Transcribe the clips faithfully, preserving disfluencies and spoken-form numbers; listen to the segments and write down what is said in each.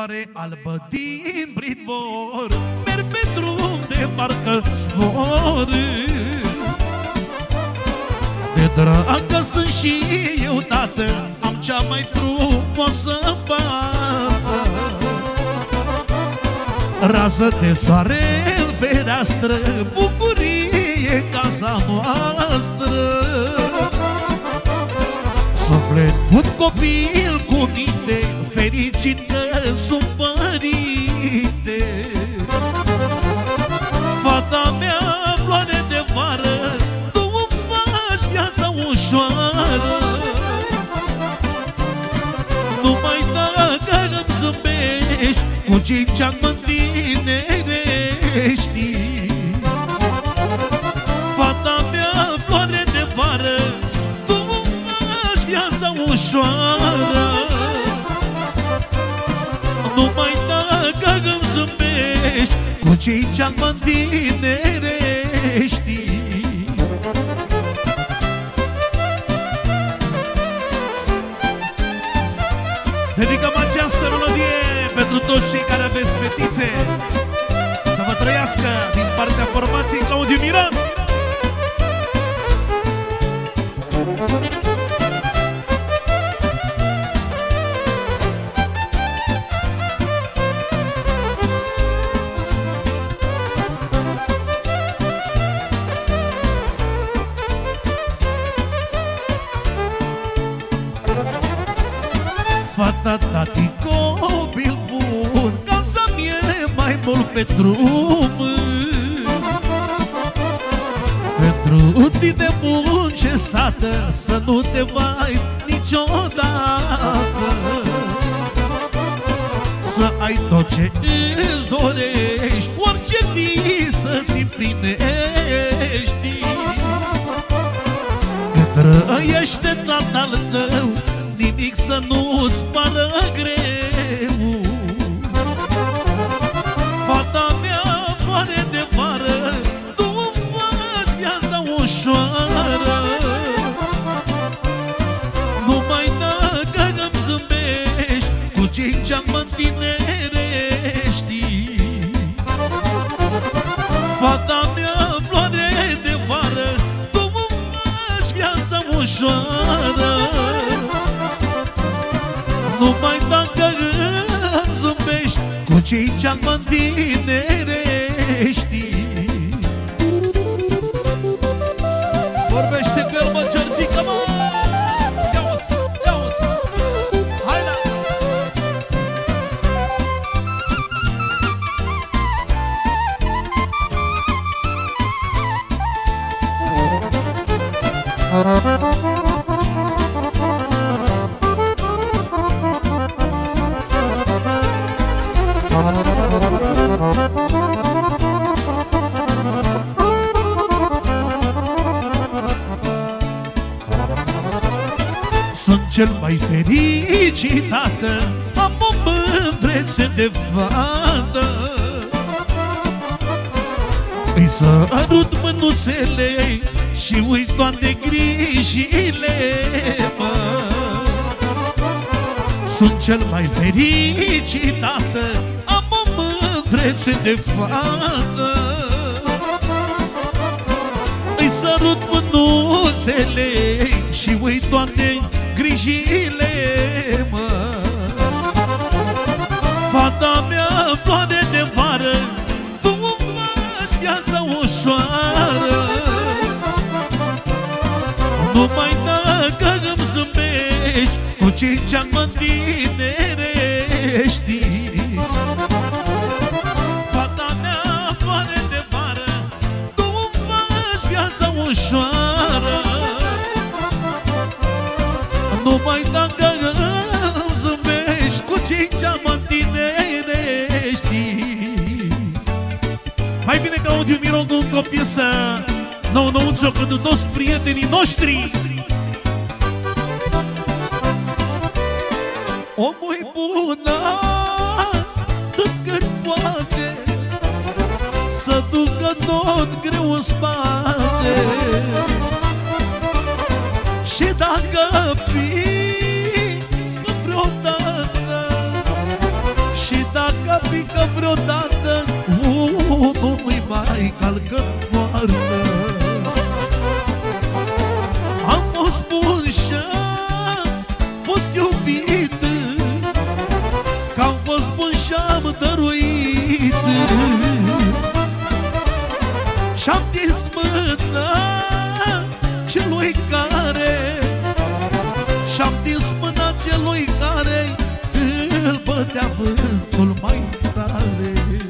Floare albă din pridvor, merg pe drum de parcă zbor. De dragă sunt și eu, tată, am cea mai frumoasă fată. Rază de soare în fereastră, bucurie casa noastră. Suflet put copil cu minte, fericit că sunt părinte. Fata mea, floare de vară, tu îmi faci viața ușoară. Numai dacă îmi zâmbești, cu cinci ani mă întinerești. Fata mea, floare de vară, tu îmi faci viața ușoară. Numai dacă îmi zâmbești, cu cinci ani mă întinerești. Dedicăm această melodie pentru toți cei care aveți fetițe, să vă trăiască din partea formației Claudiu Miran. Fata, tati, copil bun, casa mie mai mult pe drum. Pentru tine muncesc, tată, să nu te vai niciodată. Să ai tot ce îți dorești, orice vis să-ți împlinești. Că trăiește tatăl tău, nimic să nu-ți pară greu. Fata mea, floare de vară, tu îmi faci viața ușoară. Numai dacă îmi zâmbești, cu cinci ani mă întinerești. Fata mea, floare de vară, tu îmi faci viața ușoară. Numai dacă îmi zâmbești, cu cinci ani mă întinerești. Vorbește cu el, mă, Georgica, mă! Ia-o-s, ia-o-s! Hai la! Sunt cel mai fericit tată, am o mândrețe de fată. Îi sărut mânuțele și uit toate grijile, mă. Sunt cel mai fericit tată, am o mândrețe de fată. Îi sărut mânuțele și uit toate grijile, mă. Fata mea, floare de vară, tu îmi faci viața ușoară. Numai dacă îmi zâmbești, cu cinci ani mă întinerești. Fata mea, floare de vară, tu îmi faci viața ușoară. Numai dacă îmi zâmbești, cu cinci ani mă întinerești. Mai bine ca Claudiu Miron cu o piesă nou-nouță pentru toți prietenii noștri. Omul-i bună, tot cât poate, să ducă tot greu în spate. Și dacă pică vreodată, și calcă în moartă. Am fost bun și-am fost iubit, că am fost bun și-am dăruit, și-am tins mâna celui care, și-am tins mâna celui care îl bătea vântul mai tare.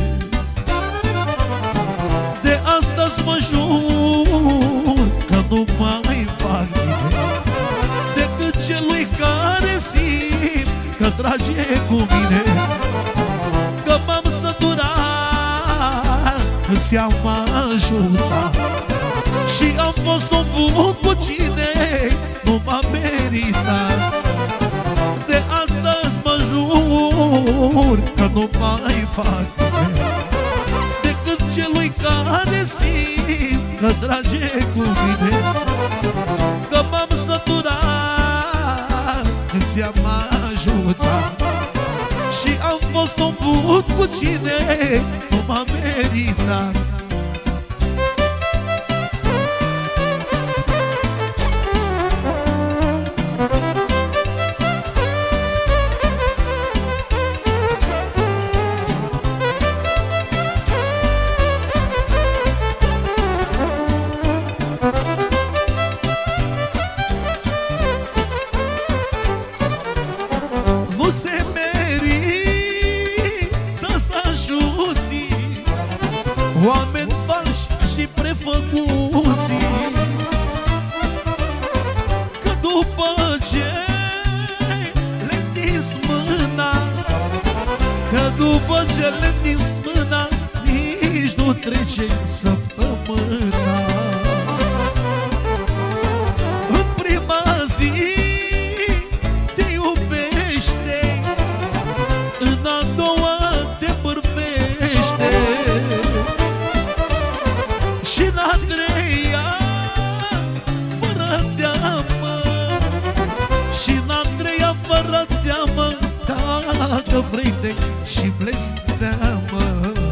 De astăzi mă jur că nu mai fac nimic decât celui care simt că trage cu mine, că m-am săturat, că ți-am ajutat și am fost om bun cu cine nu m-a meritat. De astăzi mă jur că nu mai fac nimic decât celui care simt că trage cu mine, că m-am săturat, că ți-am ajutat și am fost om bun cu cine nu m-a meritat. Nu se merită să ajuți oameni falși și prefăcuți, că după ce le întins mâna, că după ce le întins mâna, nici nu trece săptămâna. În prima zi te iubește, în a doua te bârfește și în a treia fără teamă, și în a treia fără teamă, dacă vrei te și blesteamă.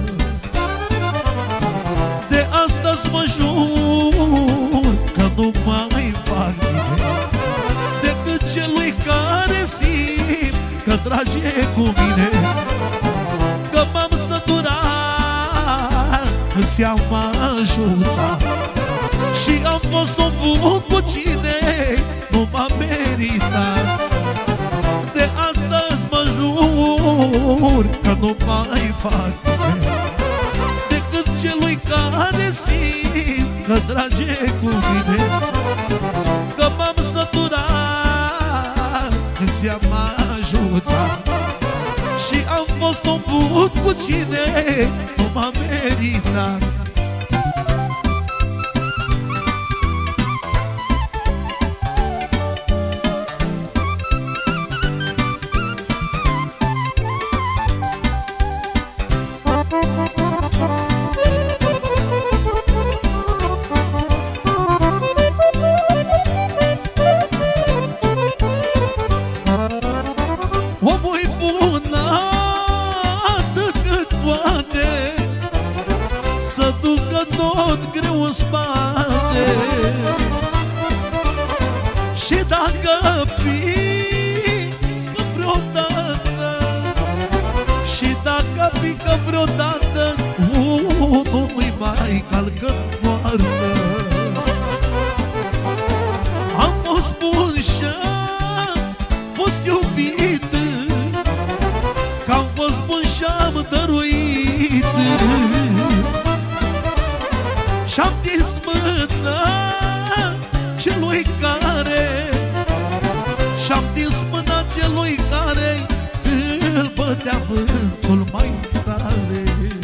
De astăzi mă jur că nu mai fac nimic decât celui care simt că trage cu mine, că m-am săturat, că ți-am ajutat și am fost om bun cu cine nu m-a meritat. De astăzi mă jur că nu mai fac nimic decât celui care simt că trage cu mine, că m-am săturat, că ți-am ajutat și am fost om bun cu cine nu m-a meritat. Omul-i bun atât cât poate să ducă tot greu în spate, și dacă pică vreodată, și dacă pică vreodată, unul nu-i mai calcă în moartă. Am fost bun și-am fost iubit, că am fost bun și-am dăruit, și-am tins mâna celui care, și-am tins mâna celui care îl bătea vântul mai tare.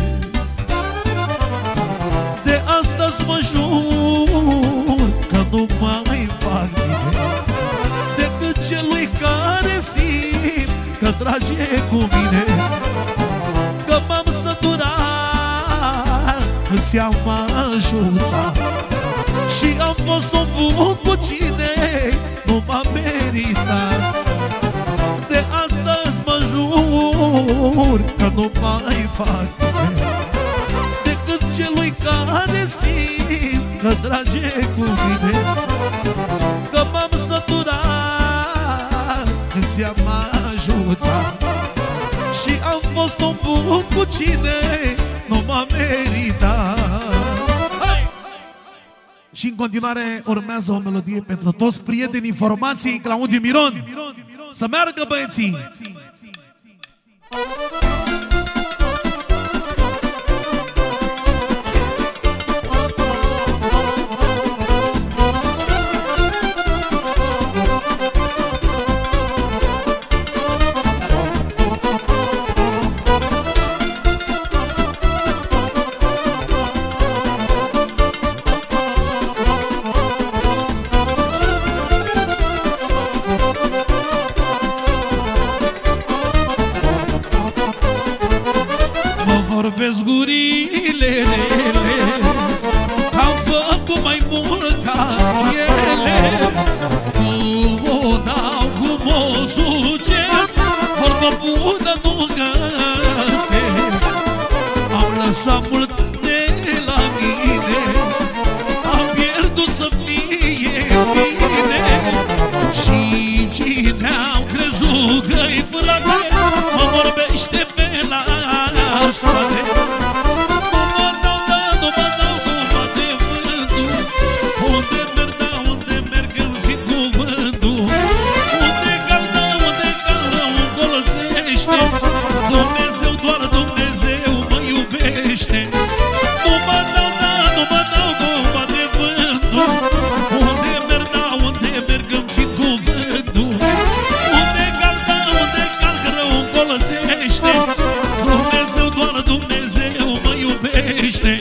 De astăzi mă jur că nu mai fac nimic decât celui care simt că trage cu mine, că m-am săturat, că ți-am ajutat și am fost om bun cu cine nu m-a meritat. De astăzi mă jur că nu mai fac nimic decât celui care simt că trage cu mine, că m-am săturat când ți-am ajutat și am fost om bun cu cine nu m-a meritat. Hai! Și în continuare urmează o melodie pentru toți prietenii formației Claudiu Miron. Să meargă, băieții! Vorbesc gurile rele, am făcut mai mult ca ele. Cum o dau, cum o sucesc, vorbă bună nu găsesc. Am lăsat mult de la mine, am pierdut să fie bine. Și cine am crezut că-i frate, mă vorbește pe la spate. Nu mă dau, da, nu mă dau cu bate vântul. Unde merg, da, unde merg, îmi țin cuvântul. Unde cal, da, unde cal, rău încolțește. Dumnezeu, doar Dumnezeu mă iubește. Nu mă dau, da, nu mă dau cu bate vântul. Unde merg, da, unde merg, îmi țin cuvântul. Unde cal, da, unde cal, rău încolțește. Dumnezeu, doar Dumnezeu mă iubește.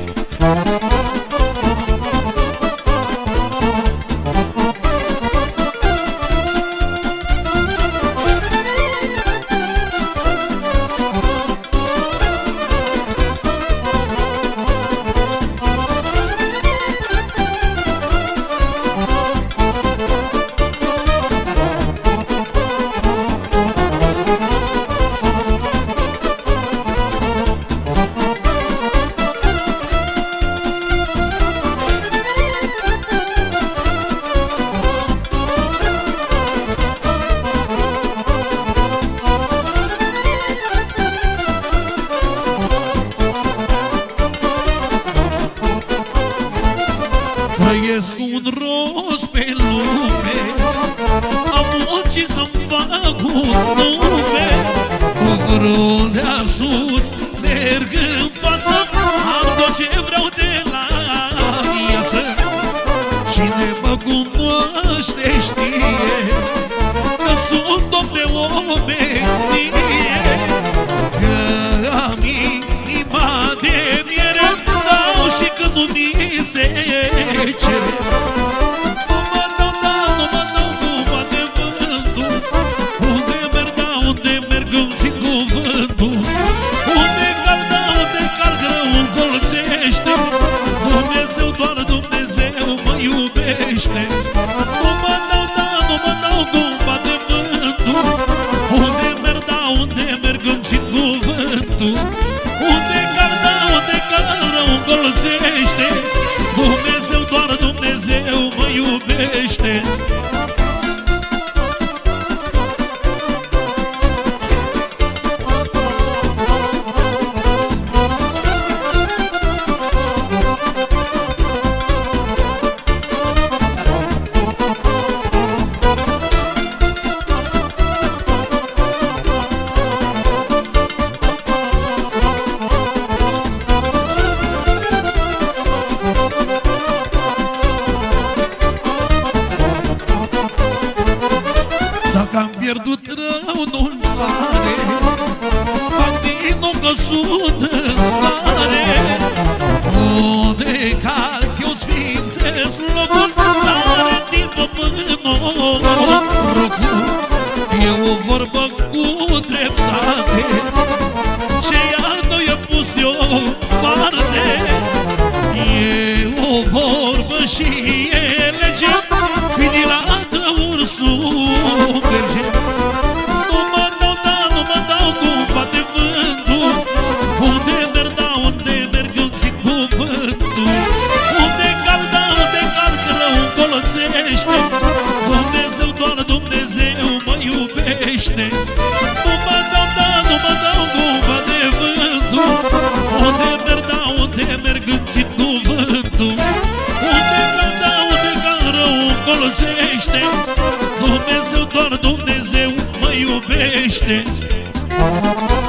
Trăiesc un rost pe lume, am muncit să-mi fac un nume. Cu vrunea sus merg în față, am tot ce vreau de la viață. Cine mă cunoaște știe că sunt om de omenie, că am inima de miere, dau și când nu mi se cere. Nu mă dau, da, nu mă dau cu bate vântul. Unde merg, da, unde merg, îmi țin cuvântul. Unde cal, da, unde cal, rău încolțește. Dumnezeu, doar Dumnezeu mă iubește. Nu mă dau, da, nu mă dau cu bate vântul. Unde merg, da, unde merg, îmi țin cuvântul. Unde cal, da, unde cal, rău încolțește. Dumnezeu, doar Dumnezeu mă iubește. Dacă am pierdut rău nu-mi pare, fac din nou că sunt în stare. Unde calc eu sfințesc locul, sare din pământ norocul. E o vorbă cu dreptate, ce iartă e pus deoparte. E o vorbă și e lege, când e la ursul merge. Nu mă dau, da, nu mă dau cu bate vântul. Unde merg, da, unde merg, îmi țin Doar Dumnezeu mă iubește.